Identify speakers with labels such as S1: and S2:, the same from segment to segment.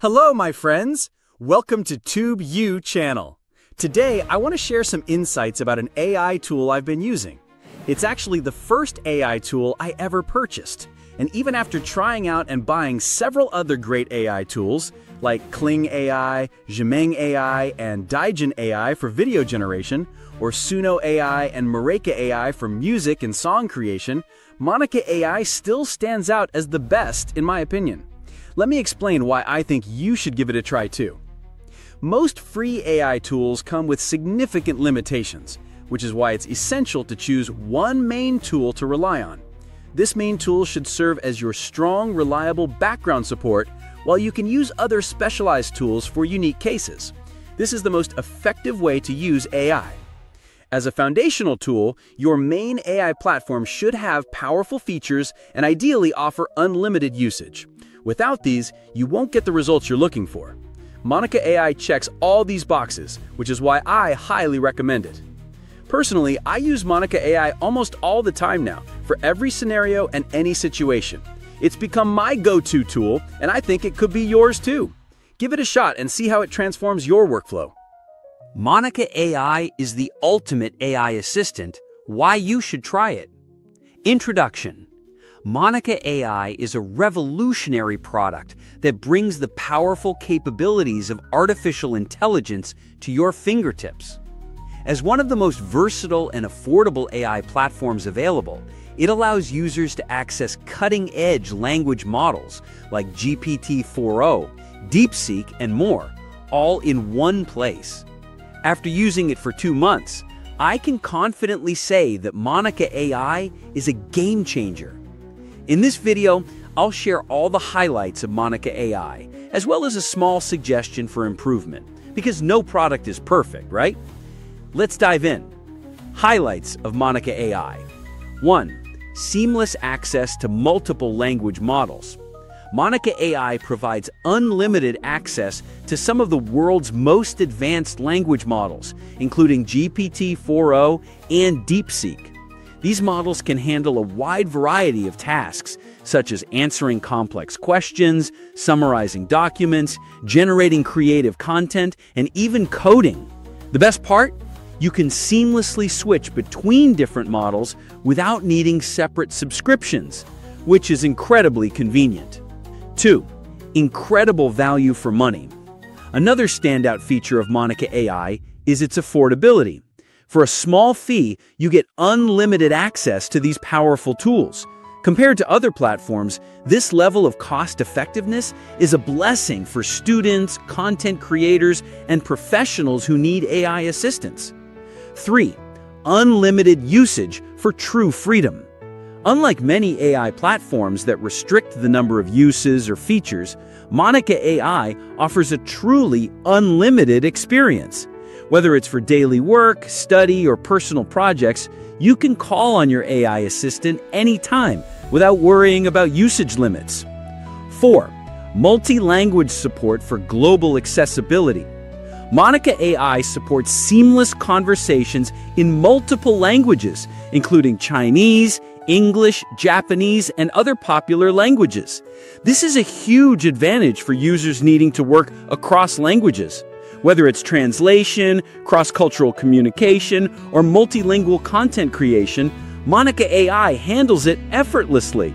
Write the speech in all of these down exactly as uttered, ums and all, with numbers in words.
S1: Hello, my friends! Welcome to TubeU channel. Today, I want to share some insights about an A I tool I've been using. It's actually the first A I tool I ever purchased. And even after trying out and buying several other great A I tools, like Kling A I, Zhimeng A I, and Daijin A I for video generation, or Suno A I and Mareka A I for music and song creation, Monica A I still stands out as the best in my opinion. Let me explain why I think you should give it a try too. Most free A I tools come with significant limitations, which is why it's essential to choose one main tool to rely on. This main tool should serve as your strong, reliable background support, while you can use other specialized tools for unique cases. This is the most effective way to use A I. As a foundational tool, your main A I platform should have powerful features and ideally offer unlimited usage. Without these, you won't get the results you're looking for. Monica A I checks all these boxes, which is why I highly recommend it. Personally, I use Monica A I almost all the time now, for every scenario and any situation. It's become my go-to tool, and I think it could be yours too. Give it a shot and see how it transforms your workflow.
S2: Monica A I is the ultimate A I assistant. Why you should try it. Introduction. Monica A I is a revolutionary product that brings the powerful capabilities of artificial intelligence to your fingertips. As one of the most versatile and affordable A I platforms available, it allows users to access cutting-edge language models like G P T four o, DeepSeek, and more, all in one place. After using it for two months, I can confidently say that Monica A I is a game changer. In this video, I'll share all the highlights of Monica A I, as well as a small suggestion for improvement, because no product is perfect, right? Let's dive in. Highlights of Monica A I. one. Seamless access to multiple language models. Monica A I provides unlimited access to some of the world's most advanced language models, including G P T four o and DeepSeek. These models can handle a wide variety of tasks, such as answering complex questions, summarizing documents, generating creative content, and even coding. The best part? You can seamlessly switch between different models without needing separate subscriptions, which is incredibly convenient. two. Incredible value for money. Another standout feature of Monica A I is its affordability. For a small fee, you get unlimited access to these powerful tools. Compared to other platforms, this level of cost-effectiveness is a blessing for students, content creators, and professionals who need A I assistance. three. Unlimited usage for true freedom. Unlike many A I platforms that restrict the number of uses or features, Monica A I offers a truly unlimited experience. Whether it's for daily work, study, or personal projects, you can call on your A I assistant anytime without worrying about usage limits. four. Multi-language support for global accessibility. Monica A I supports seamless conversations in multiple languages, including Chinese, English, Japanese, and other popular languages. This is a huge advantage for users needing to work across languages. Whether it's translation, cross-cultural communication, or multilingual content creation, Monica A I handles it effortlessly.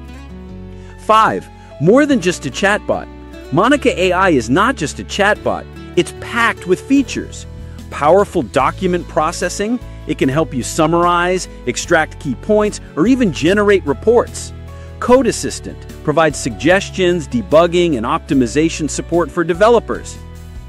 S2: five. More than just a chatbot. Monica A I is not just a chatbot, it's packed with features. Powerful document processing, it can help you summarize, extract key points, or even generate reports. Code Assistant provides suggestions, debugging, and optimization support for developers.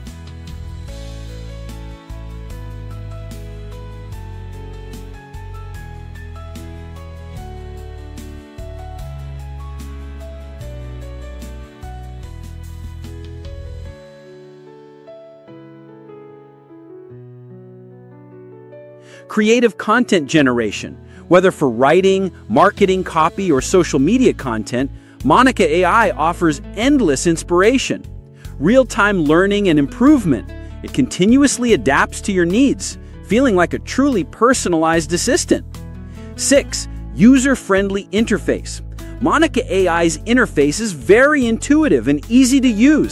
S2: Creative content generation. Whether for writing, marketing, copy, or social media content, Monica A I offers endless inspiration. Real-time learning and improvement. It continuously adapts to your needs, feeling like a truly personalized assistant. six. User-friendly interface. Monica A I's interface is very intuitive and easy to use.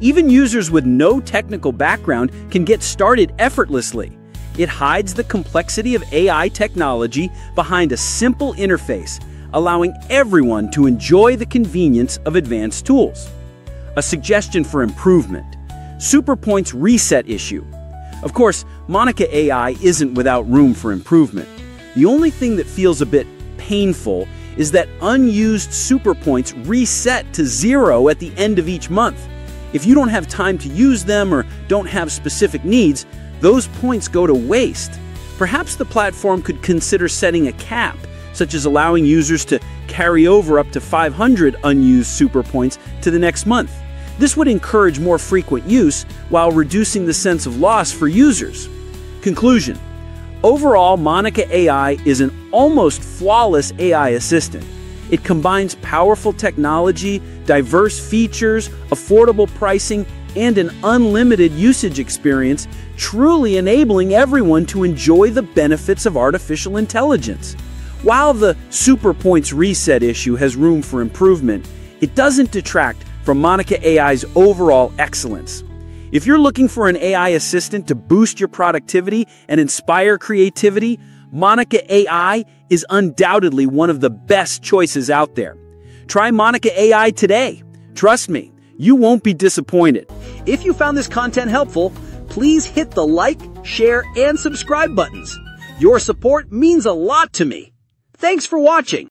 S2: Even users with no technical background can get started effortlessly. It hides the complexity of A I technology behind a simple interface, allowing everyone to enjoy the convenience of advanced tools. A suggestion for improvement: SuperPoint's reset issue. Of course, Monica A I isn't without room for improvement. The only thing that feels a bit painful is that unused SuperPoints reset to zero at the end of each month. If you don't have time to use them or don't have specific needs, those points go to waste. Perhaps the platform could consider setting a cap, such as allowing users to carry over up to five hundred unused SuperPoints to the next month. This would encourage more frequent use while reducing the sense of loss for users. Conclusion: overall, Monica A I is an almost flawless A I assistant. It combines powerful technology, diverse features, affordable pricing, and an unlimited usage experience, truly enabling everyone to enjoy the benefits of artificial intelligence. While the SuperPoints reset issue has room for improvement, it doesn't detract from Monica A I's overall excellence. If you're looking for an A I assistant to boost your productivity and inspire creativity, Monica A I is undoubtedly one of the best choices out there. Try Monica A I today. Trust me, you won't be disappointed. If you found this content helpful, please hit the like, share, and subscribe buttons. Your support means a lot to me. Thanks for watching.